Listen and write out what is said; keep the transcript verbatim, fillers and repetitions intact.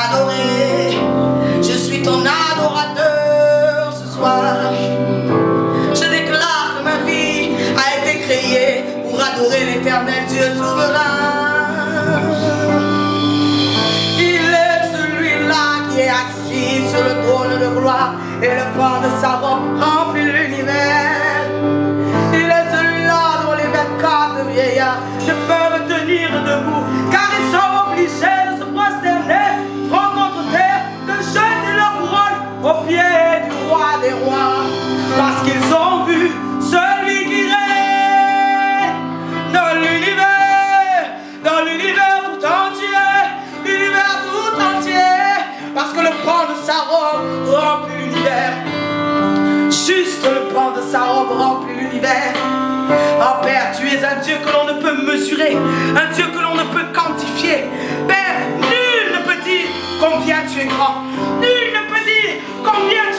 Adoré, je suis ton adorateur ce soir. Je déclare que ma vie a été créée pour adorer l'éternel Dieu souverain. Il est celui-là qui est assis sur le trône de gloire et le pan de sa robe remplit l'univers. Il est celui-là dont les vingt-quatre vieillards ne peuvent tenir debout, car ils sont obligés de se prosterner front contre terre, de jeter leur couronne aux pieds du roi des rois, parce qu'ils ont vu celui qui règne dans l'univers, dans l'univers tout entier, l'univers tout entier, parce que le pan de sa robe remplit l'univers. Juste le pan de sa robe remplit l'univers. Oh Père, tu es un Dieu que l'on ne peut mesurer, un Dieu que l'on ne peut quantifier. Père, nul ne peut dire combien tu es grand, nul ne peut dire combien